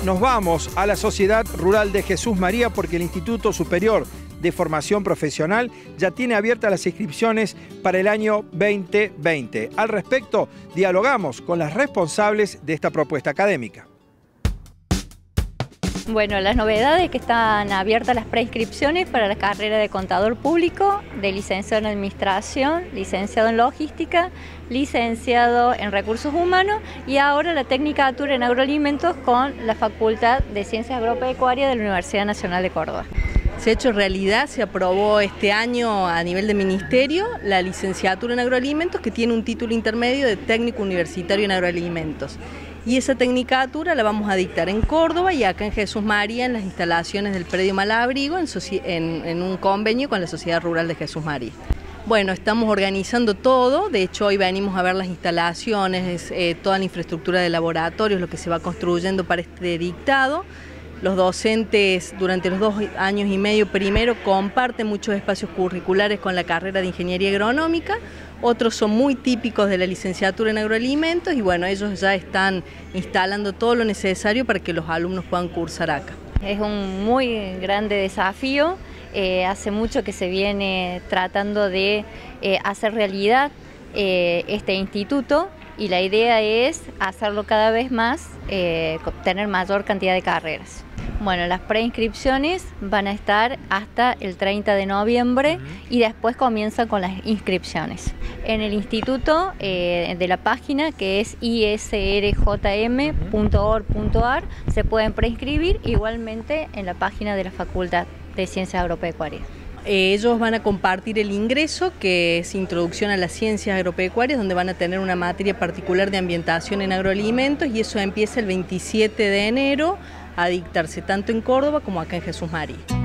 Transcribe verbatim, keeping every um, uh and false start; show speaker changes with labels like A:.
A: nos vamos a la Sociedad Rural de Jesús María porque el Instituto Superior de Formación Profesional ya tiene abiertas las inscripciones para el año veinte veinte. Al respecto, dialogamos con las responsables de esta propuesta académica.
B: Bueno, las novedades es que están abiertas las preinscripciones para la carrera de contador público, de licenciado en administración, licenciado en logística, licenciado en recursos humanos y ahora la tecnicatura en agroalimentos con la Facultad de Ciencias Agropecuarias de la Universidad Nacional de Córdoba.
C: Se ha hecho realidad, se aprobó este año a nivel de ministerio la licenciatura en agroalimentos que tiene un título intermedio de técnico universitario en agroalimentos. Y esa tecnicatura la vamos a dictar en Córdoba y acá en Jesús María, en las instalaciones del predio Malabrigo, en, en, en un convenio con la Sociedad Rural de Jesús María. Bueno, estamos organizando todo, de hecho hoy venimos a ver las instalaciones, eh, toda la infraestructura de laboratorios, lo que se va construyendo para este dictado. Los docentes durante los dos años y medio primero comparten muchos espacios curriculares con la carrera de Ingeniería Agronómica, otros son muy típicos de la licenciatura en agroalimentos y bueno, ellos ya están instalando todo lo necesario para que los alumnos puedan cursar acá.
B: Es un muy grande desafío, eh, hace mucho que se viene tratando de eh, hacer realidad eh, este instituto y la idea es hacerlo cada vez más, eh, tener mayor cantidad de carreras. Bueno, las preinscripciones van a estar hasta el treinta de noviembre y después comienzan con las inscripciones. En el instituto eh, de la página que es i s r j m punto org punto a r se pueden preinscribir igualmente en la página de la Facultad de Ciencias Agropecuarias.
C: Ellos van a compartir el ingreso, que es Introducción a las Ciencias Agropecuarias, donde van a tener una materia particular de ambientación en agroalimentos y eso empieza el veintisiete de enero a dictarse tanto en Córdoba como acá en Jesús María.